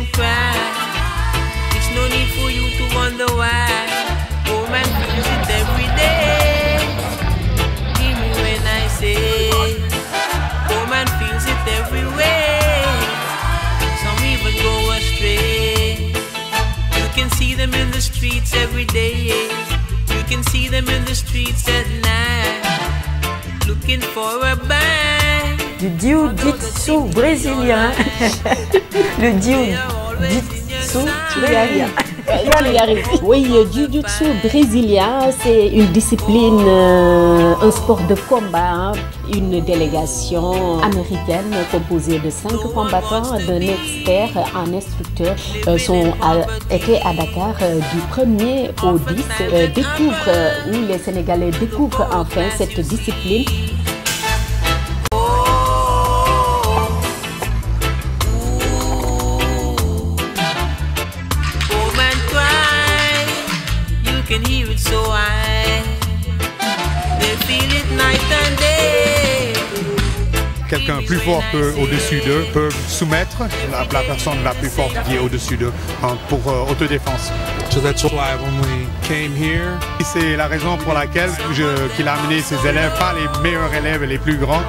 cry. It's no need for you to wonder why. Oh man, feels it every day. Hear me when I say, oh man feels it every way. Some even go astray. You can see them in the streets every day. You can see them in the streets at night, looking for a bang. Du jiu-jitsu brésilien. Le jiu-jitsu brésilien. Oui, Jiu-jitsu brésilien, c'est une discipline, un sport de combat, hein. Une délégation américaine composée de 5 combattants, d'un expert, un instructeur, étaient à Dakar du 1er au 10, où les Sénégalais découvrent enfin cette discipline. Can hear it so high. They feel it night and day. Quelqu'un plus fort peut au-dessus d'eux, peut soumettre la personne la plus forte qui est au-dessus d'eux pour autodéfense. So that's why when we came here. C'est la raison pour laquelle qu'il a amené ses élèves, pas les meilleurs élèves et les plus grands.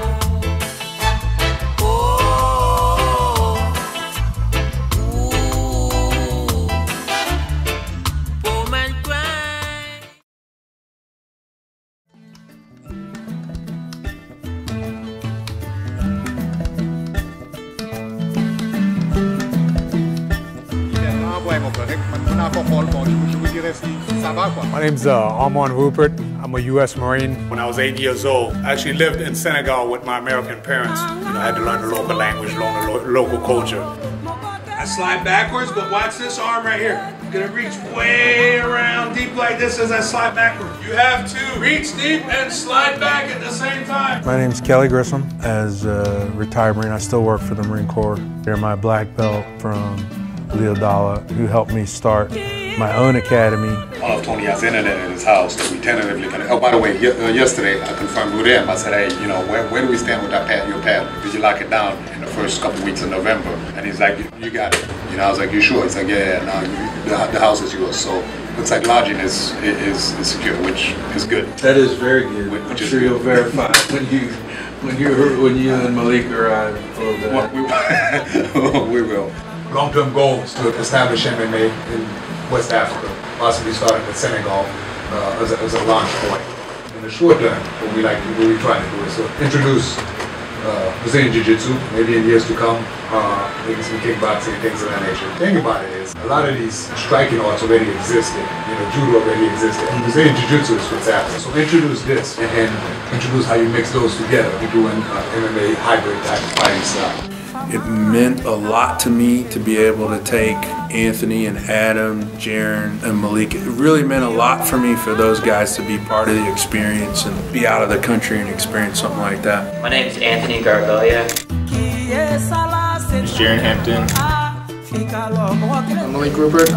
My name's Armand Rupert. I'm a U.S. Marine. When I was 8 years old, I actually lived in Senegal with my American parents. I had to learn the local language, learn the local culture. I slide backwards, but watch this arm right here. I'm gonna reach way around deep like this as I slide backwards. You have to reach deep and slide back at the same time. My name's Kelly Grissom. As a retired Marine, I still work for the Marine Corps. They're my black belt from Leo Dalla, who helped me start my own academy. Tony has internet at his house that we tentatively can. Oh, by the way, yesterday I confirmed with him. I said, hey, you know, where do we stand with that your pad? Did you lock it down in the first couple of weeks of November? And he's like, you got it. You know, I was like, you sure? He's like, yeah, no, the house is yours. So looks like lodging is secure, which is good. That is very good. I'm sure you'll verify when you and Malik arrive. We will. Long-term goals to establish MMA in West Africa, possibly starting with Senegal as a launch point. In the short term, what we try to do is to introduce Brazilian Jiu-jitsu, maybe in years to come, maybe some kickboxing, things of that nature. The thing about it is, a lot of these striking arts already existed, judo already existed, and Brazilian Jiu-jitsu is what's happening. So introduce this, and then introduce how you mix those together. You're doing MMA hybrid type of fighting style. It meant a lot to me to be able to take Anthony and Adam, Jaron and Malik. It really meant a lot for me for those guys to be part of the experience and be out of the country and experience something like that. My name is Anthony Garbelia. It's Jaron Hampton. I'm Malik Rupert.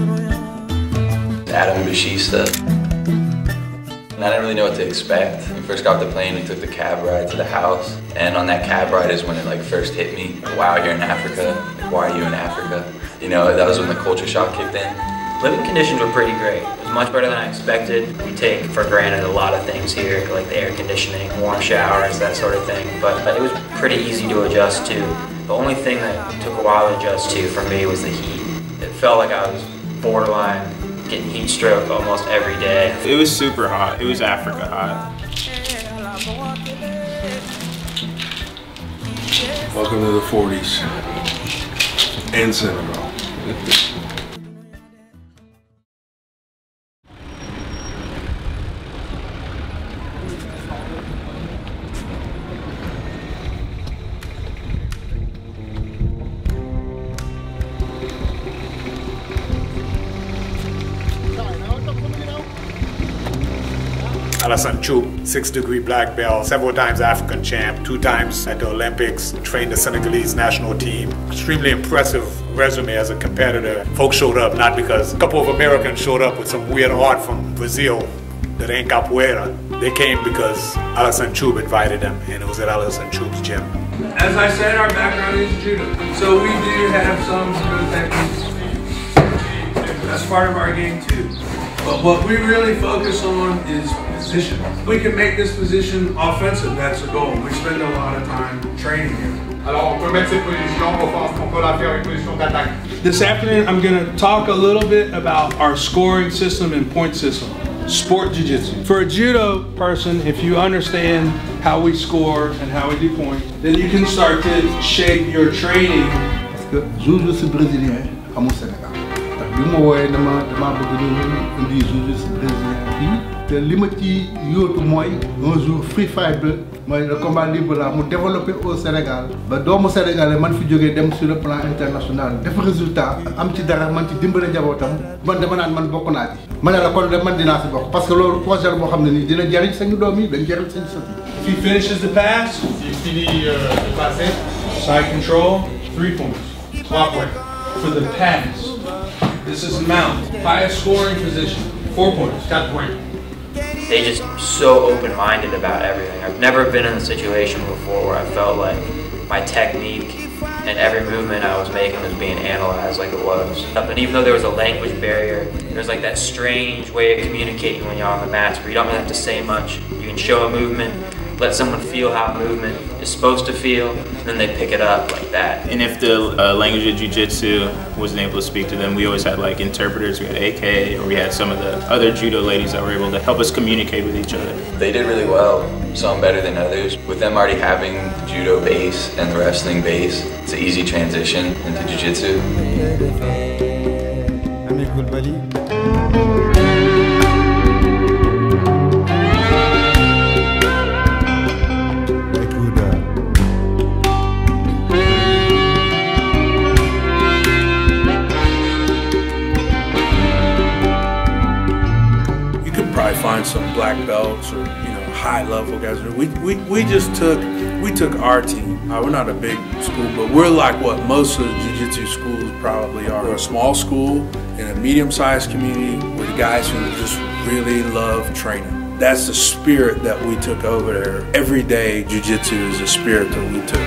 Adam Bashista. I didn't really know what to expect. When we first got off the plane, we took the cab ride to the house. And on that cab ride is when it first hit me. Wow, you're in Africa. Why are you in Africa? That was when the culture shock kicked in. Living conditions were pretty great. It was much better than I expected. We take for granted a lot of things here, like the air conditioning, warm showers, that sort of thing. But it was pretty easy to adjust to. The only thing that took a while to adjust to for me was the heat. It felt like I was borderline getting heat stroke almost every day. It was super hot. It was Africa hot. Welcome to the 40s and Senegal. Alassane Choub, 6th-degree black belt, several times African champ, 2 times at the Olympics, trained the Senegalese national team. Extremely impressive resume as a competitor. Folks showed up not because a couple of Americans showed up with some weird art from Brazil that ain't capoeira. They came because Alassane Choub invited them, and it was at Alassane Choub's gym. As I said, our background is judo, so we do have some judo techniques. That's part of our game too. But what we really focus on is position. We can make this position offensive, that's the goal. We spend a lot of time training it. Alors, on peut mettre cette position offensive, on peut la faire une position d'attaque. This afternoon, I'm going to talk a little bit about our scoring system and point system. Sport Jiu-Jitsu. For a judo person, if you understand how we score and how we do points, then you can start to shape your training. Parce que Jiu-Jitsu brésilien amul Sénégal. Ndax bi ma wooyee dama bëgg ñu indi Jiu-Jitsu brésilien fii te li ma ci yóotu mooy un jour free fight mooy le combat libre là mu développé au Sénégal ba doomu sénégalais man fi jógee dem sur le plan international def résultat am ci dara man ci dimbale njabootam man dama naan man bokk naa ci. ma ne la kon de man dinaa si bokk parce que loolu projet boo xam ne nii dina jariñ sañu doom yi dañ jariñ sañu sët yi. If he finishes the pass, S'il finit de passer, side control, 3 points. 3 points. For the pass, this is the mount. Highest scoring position, 4 points. 4 points. They just so open-minded about everything. I've never been in a situation before where I felt like my technique and every movement I was making was being analyzed like it was. And even though there was a language barrier, there's like that strange way of communicating when you're on the mats where you don't really have to say much. You can show a movement, let someone feel how a movement is supposed to feel, and then they pick it up like that. And if the language of Jiu-Jitsu wasn't able to speak to them, we always had like interpreters. We had AK, or we had some of the other judo ladies that were able to help us communicate with each other. They did really well, some better than others. With them already having the judo base and the wrestling base, it's an easy transition into Jiu-Jitsu. Find some black belts or high level guys. We took our team. We're not a big school, but we're like what most of the jiu-jitsu schools probably are. We're a small school in a medium-sized community with guys who just really love training. That's the spirit that we took over there. Every day jiu-jitsu is a spirit that we took.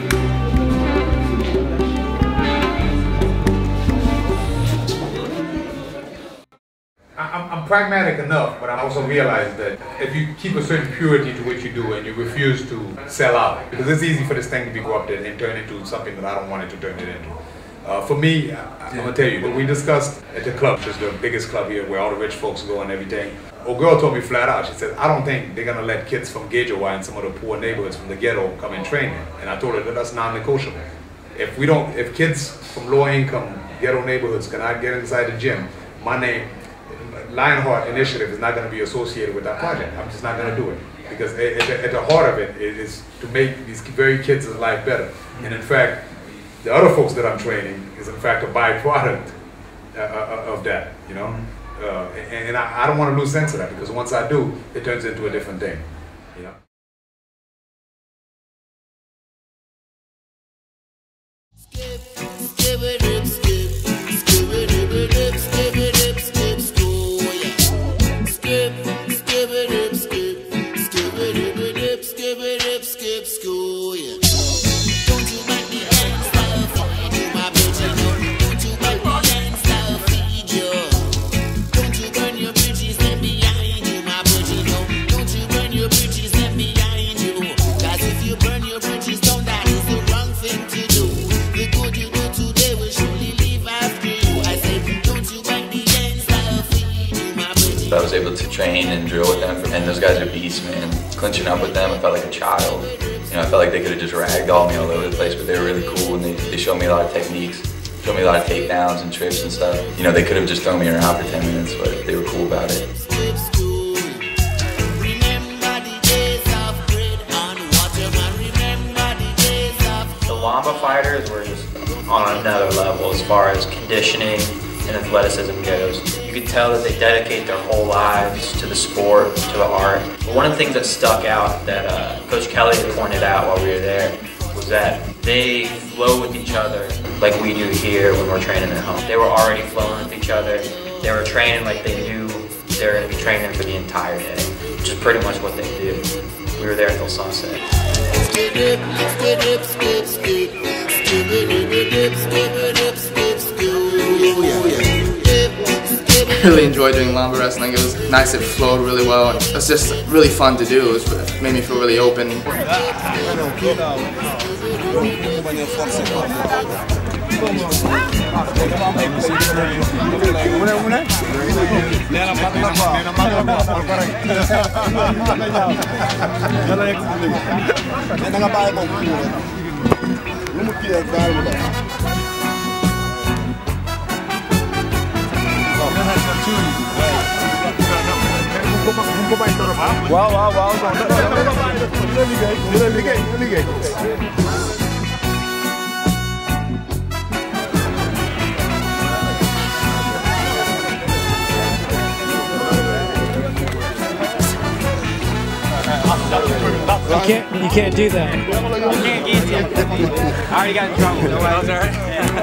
I'm pragmatic enough, but I also realize that if you keep a certain purity to what you do and you refuse to sell out, because it's easy for this thing to be corrupted and turn into something that I don't want it to turn it into. For me, I'm gonna tell you, what we discussed at the club, which is the biggest club here where all the rich folks go and everything, a girl told me flat out, she said, I don't think they're gonna let kids from Gajowa and some of the poor neighborhoods from the ghetto come and train them. And I told her that that's non-negotiable. If kids from lower income ghetto neighborhoods cannot get inside the gym, my name, Lionheart Initiative is not going to be associated with that project. I'm just not going to do it because at the heart of it is to make these very kids' life better. And in fact, the other folks that I'm training is in fact a byproduct of that, and I don't want to lose sense of that because once I do, it turns into a different thing, I was able to train and drill with them, and those guys are beasts, man. Clinching up with them, I felt like a child. I felt like they could have just ragdolled me all over the place, but they were really cool, and they showed me a lot of techniques, showed me a lot of takedowns and trips and stuff. They could have just thrown me around for 10 minutes, but they were cool about it. The Wamba fighters were just on another level as far as conditioning and athleticism goes. You could tell that they dedicate their whole lives to the sport, to the art. But one of the things that stuck out that Coach Kelly had pointed out while we were there was that they flow with each other like we do here when we're training at home. They were already flowing with each other. They were training like they knew they were going to be training for the entire day, which is pretty much what they do. We were there until sunset. I really enjoyed doing Lamba wrestling. It was nice, it flowed really well. It was just really fun to do. It made me feel really open. You can't do that. You can't get it. I already got in trouble. No, that was alright.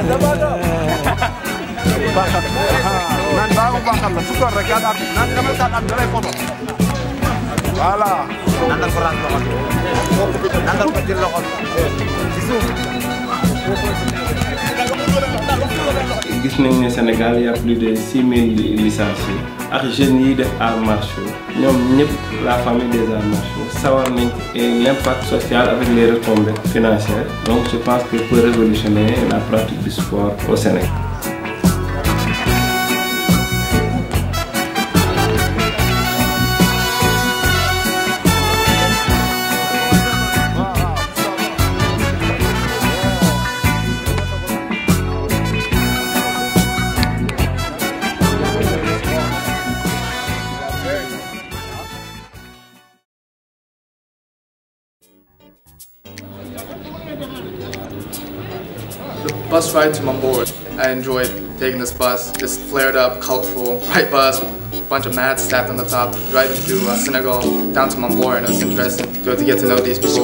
gis nañ ne Sénégal il y a plus de 6000 licenciés ak jeunes yi def arts martiaux ñoom ñëpp la famille des arts martiaux sawar nañ et l'impact social avec les retombées financières donc je pense que peut révolutionner la pratique du sport au Sénégal. The bus ride to Mambour, I enjoyed taking this bus. This flared up, colorful, bright bus with a bunch of mats stacked on the top, driving through Senegal down to Mambour, and it was interesting to get to know these people.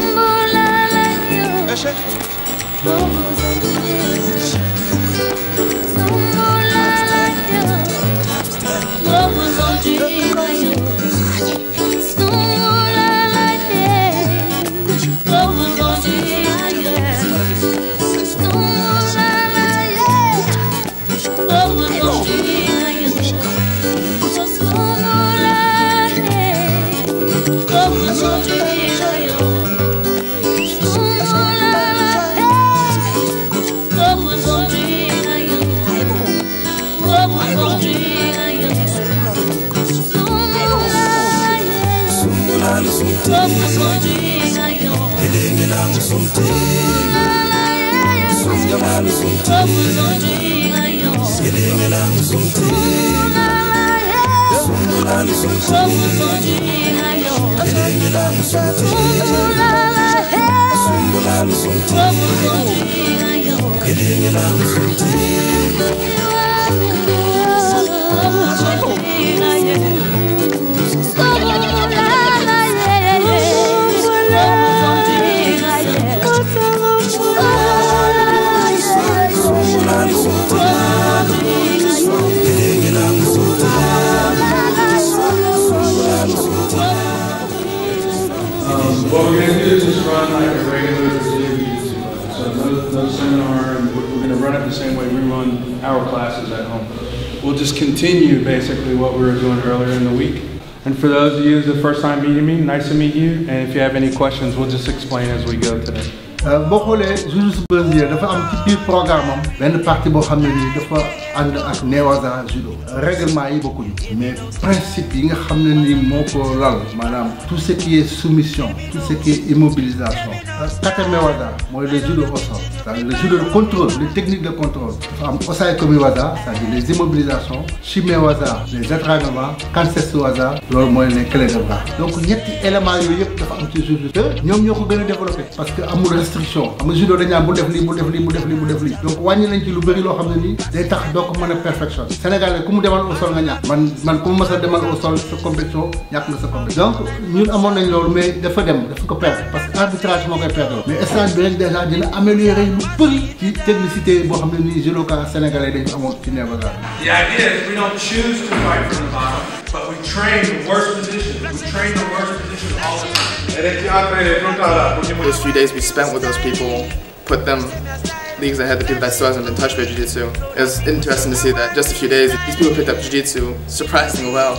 What we're going to do is just run like a regular jiu-jitsu class. So no seminar, and we're going to run it the same way we run our classes at home. We'll just continue basically what we were doing earlier in the week. And for those of you who's the first time meeting me, nice to meet you. And if you have any questions, we'll just explain as we go today. boo xoolee jiu-jitsu brésilien dafa am ci biir programme am benn partie boo xam ne nii dafa ànd ak newaza judo règlement yi bokkuñu mais principe yi nga xam ne nii moo ko lal maanaam tout ce qui est soumission tout ce qui est immobilisation kata newaza mooy le judo au sol c'est-à-dire le judo de contrôle les techniques de contrôle dafa am osai komiwaza c'est-à-dire les immobilisations shimewaza les étranglements kansetsuwaza loolu mooy les clés de bras donc ñetti éléments yooyu yëpp dafa am ci jiu-jitsu te ñoom ñoo ko gën a développé parce que amul restriction xam nga judo dañ naan bu def lii bu def lii bu def lii bu def lii donc wàññi nañ ci lu bëri loo xam ne nii day tax doo ko mën a perfection Sénégal ku mu demal au sol nga ñàkk man ku mu mës a demal au sol sa compétition ñàkk na sa compétition donc ñun amoon nañ loolu mais dafa ko perdre parce que arbitrage moo koy perdre mais instant bi rek déjà dina améliorer lu bëri ci technicité boo xam ne nii judoka sénégalais dañu amoon ci Nevaga. The idea is we don't choose to fight from the bottom. But we train the worst positions. We train the worst positions all the time. Those few days we spent with those people put them leagues ahead of people that still hasn't been touched by Jiu-Jitsu. It was interesting to see that just a few days, these people picked up Jiu-Jitsu surprisingly well.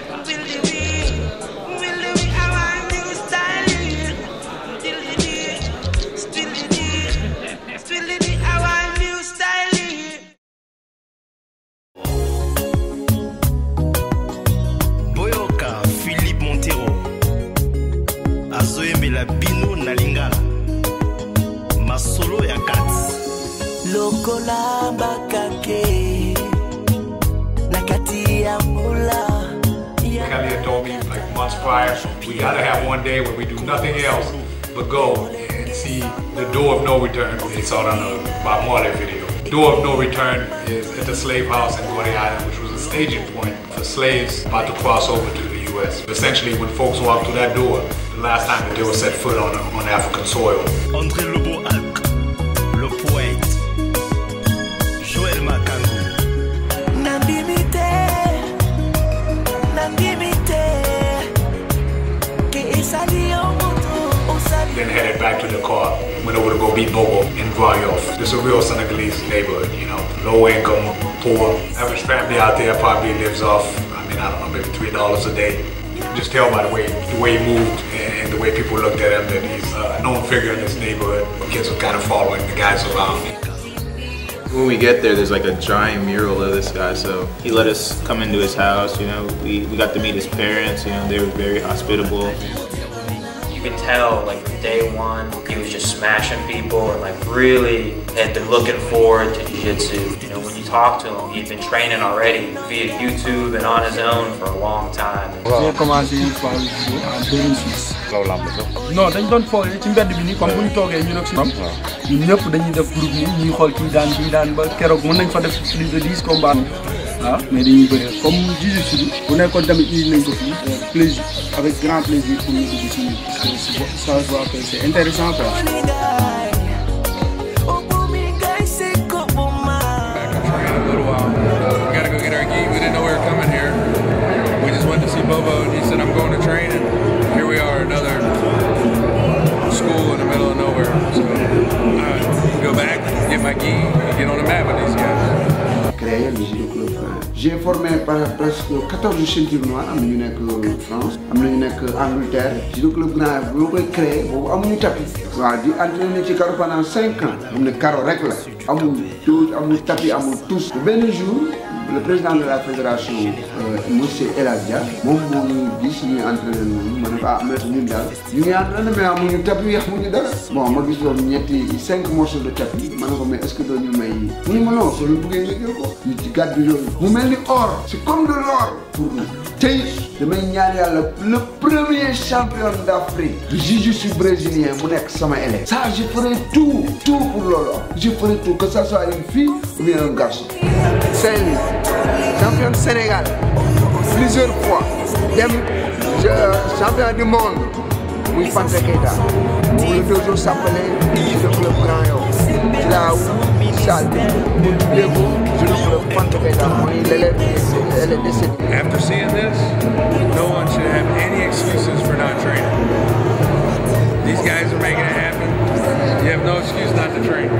Kelly had told me like months prior, we gotta have one day where we do nothing else but go and see the door of no return. They saw it on the Bob Marley video. Door of no return is at the slave house in Gordy Island, which was a staging point for slaves about to cross over to the U.S. Essentially, when folks walk through that door, the last time that they were set foot on African soil. André Lobo-Alc, le poète, Joël Makangu. Then headed back to Dakar, went over to go beat Bobo in Guayof. It's a real Senegalese neighborhood, you know. Low income, poor. Average family out there probably lives off, I mean, I don't know, maybe $3 a day. You can just tell by the way he moved and the way people looked at him that he's a known figure in this neighborhood. Kids are kind of following the guys around. When we get there, there's like a giant mural of this guy, so he let us come into his house, you know, we got to meet his parents, you know, they were very hospitable. You could tell, like, day one, he was just smashing people and, like, really had been looking forward to Jiu-Jitsu. You know, when you talk to him, he'd been training already via YouTube and on his own for a long time. J'ai commencé par le judo en 2006. Non, dañ doon foogee ci mbedd bi nii comme bu ñu toogee ñu nag si ñoom ñëpp dañuy def groupe nii ñuy xool kii daan ba keroog mën nañ fa def plus de 10 combats. Ah, mais dañuy bëri comme Jiu-Jitsu bi bu nekkoon tamit indi nañ ko fii plaisir avec grand plaisir pour ñu dugg si parce que ça se voit que c'est intéressant quoi. Bobo and he said, I'm going to train, and here we are, another school in the middle of nowhere. So I go back, get my gi, and get on the mat with these guys. Créé le judo club. J'ai formé presque 14 ceintures noires, am na ñu nekk France, am na ñu nekk Angleterre. Judo club grand boo koy créé boobu amuñu tapis. Waaw di entraîné ci carreau pendant 5 ans. Am na carreau rek la. Amul touche, amul tapis, amul tous. Benn jour, le président de la fédération, monsieur Eladia, moom moo ñu gis ñuy entraîné noonu ma ne ko ah mais ñun daal ñu ngi entraîné mais amuñu tapis amuñu dara. Bon ma gis loolu 5 morceaux de tapis ma ne ko mais est-ce que doo ñu may mu ne ma non soo leen bëggee nga jël ko. ñu ci gàddu yooyu mu mel ni or c'est comme de l'or pour nous. Tey damay ñaan yàlla le premier champion d'Afrique du jiu-jitsu brésilien mu nekk sama élève. Ça je ferai tout pour loolu. Je ferai tout que ça soit une fille ou bien un garçon. Saint-Louis, champion de Sénégal, plusieurs fois, champion du monde, muy Fanta Keita. Le 2 jours s'appelait le club Grand Yoff. Là où salle, mu tuddee ko le club Fanta Keita, mooy l'élève décédé. After seeing this, no one should have any excuses for not training. These guys are making it happen. You have no excuse not to train.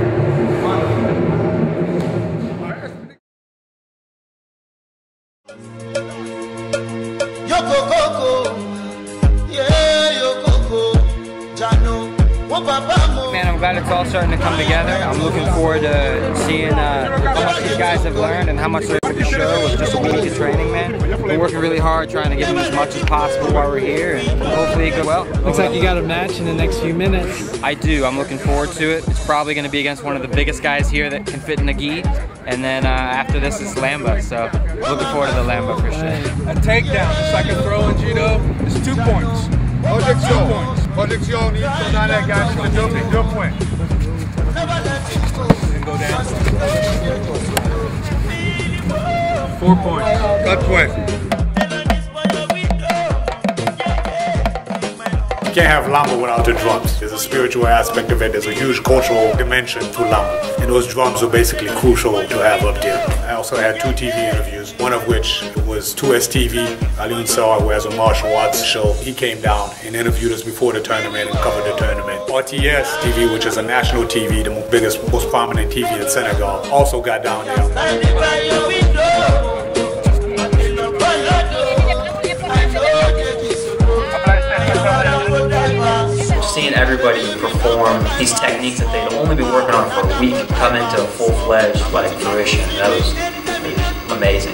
Man, I'm glad it's all starting to come together. I'm looking forward to seeing how much these guys have learned and how much they're able to show with just a week of training, man. We're working really hard trying to give them as much as possible while we're here, and hopefully it goes well. Looks like you got a match in the next few minutes. I do. I'm looking forward to it. It's probably going to be against one of the biggest guys here that can fit in a gi. And then after this is Lamba, so looking forward to the Lamba for sure. A takedown, just like a throw in judo, is 2 points. 2 points. Projection, il faut dans la gage, 2 points. And go down. 4 points. 4 points. You can't have Lamba without the drums. There's a spiritual aspect of it. There's a huge cultural dimension to Lamba. And those drums are basically crucial to have up there. I also had 2 TV interviews, one of which was 2STV. Aliun Saw, who has a martial arts show, he came down and interviewed us before the tournament and covered the tournament. RTS TV, which is a national TV, the biggest, most prominent TV in Senegal, also got down there. Seeing everybody perform these techniques that they'd only been working on for a week come into full-fledged like fruition, that was amazing.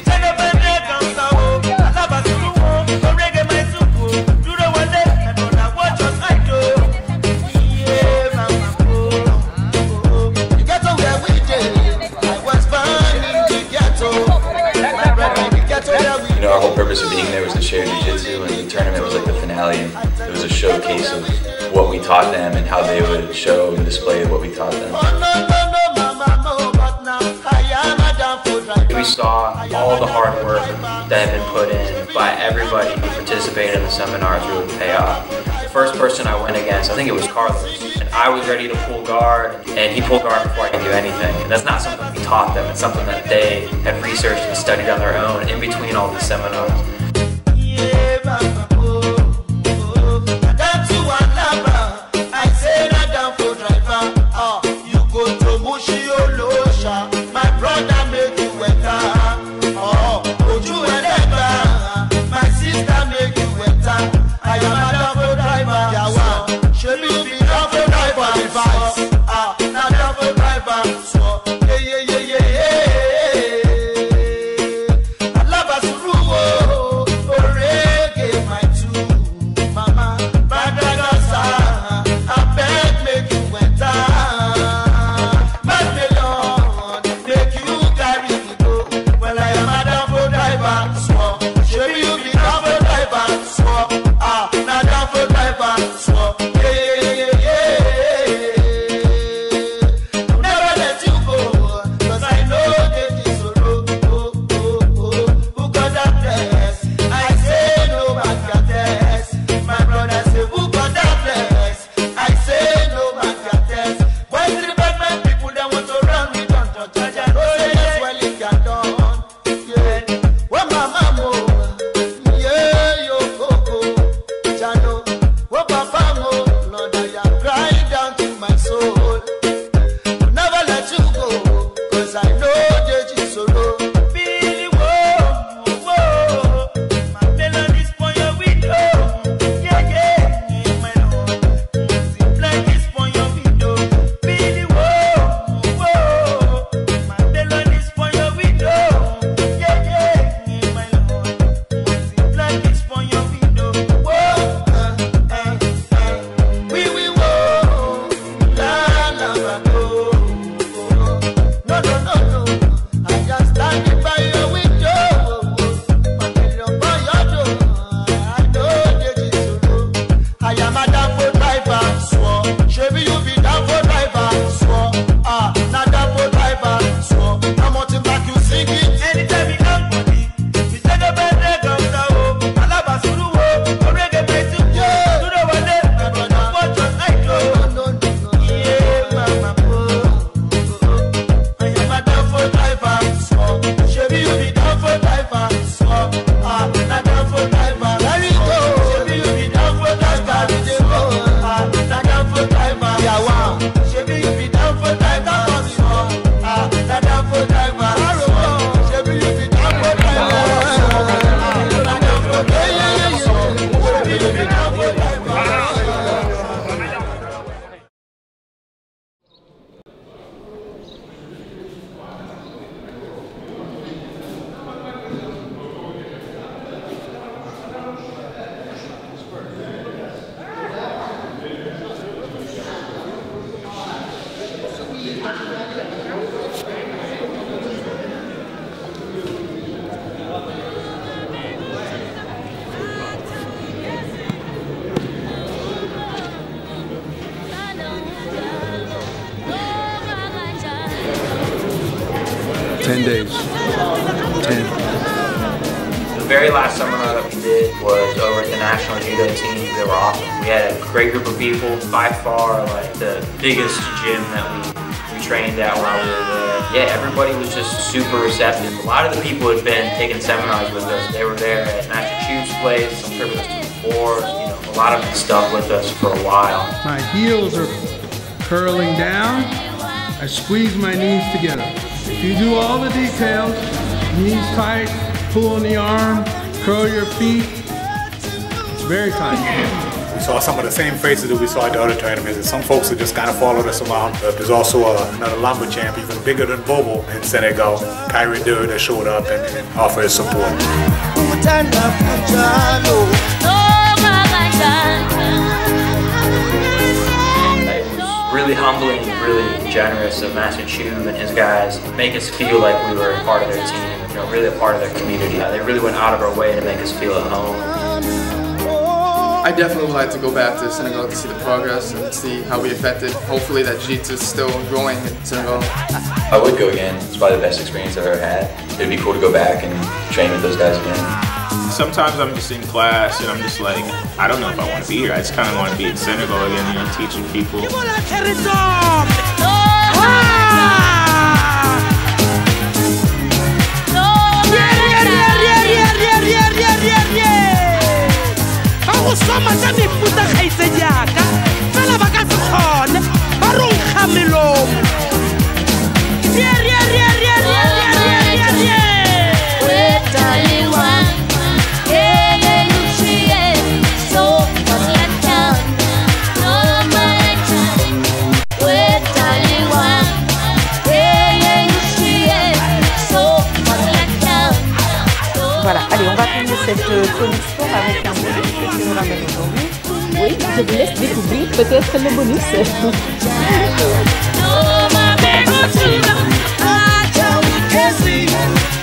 You know, our whole purpose of being there was to share jiu-jitsu, and the tournament was like the finale, and it was a showcase of what we taught them and how they would show and display what we taught them. We saw all the hard work that had been put in by everybody who participated in the seminars really pay off. The first person I went against, I think it was Carlos, and I was ready to pull guard, and he pulled guard before I could do anything. And that's not something we taught them, it's something that they had researched and studied on their own in between all these seminars. very last seminar that we did was over at the National Judo Team. They were awesome. We had a great group of people, by far like the biggest gym that we trained at while we were there. Yeah, everybody was just super receptive. A lot of the people had been taking seminars with us. They were there at Master Chu's place, some trip with us to the board. You know, a lot of them stuck with us for a while. My heels are curling down. I squeeze my knees together. If you do all the details, knees tight, pull on the arm, curl your feet, it's very tight. We saw some of the same faces that we saw at the other tournaments, and some folks that just kind of followed us around. There's also another Lamba champ, even bigger than Bobo in Senegal, Kyrie Dur, that showed up and offered his support. Really humbling, really generous of Master Chu and his guys make us feel like we were part of their team, you know, really a part of their community. They really went out of our way to make us feel at home. I definitely would like to go back to Senegal to see the progress and see how we affected. Hopefully that Jiu-Jitsu is still growing in Senegal. I would go again. It's probably the best experience I've ever had. It'd be cool to go back and train with those guys again. Sometimes I'm just in class and I'm just like, I don't know if I want to be here. I just kind of want to be in Senegal again, you know, teaching people. Voilà, allez, on va finir cette connexion avec un bonus que tu nous ramènes aujourd'hui. Oui, je vous laisse découvrir peut-être le bonus. No, my